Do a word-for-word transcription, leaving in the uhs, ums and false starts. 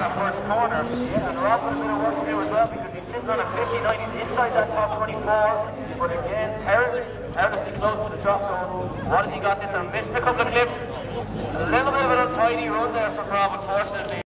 that first corner. Yeah, and Rob with a bit of work to do as well because he's sitting on a fifty-nine. He's inside that top twenty-four. But again, terribly, perilously close to the drop zone. What has he got this time? Missed a couple of clips. A little bit of an untidy run there from Rob, unfortunately.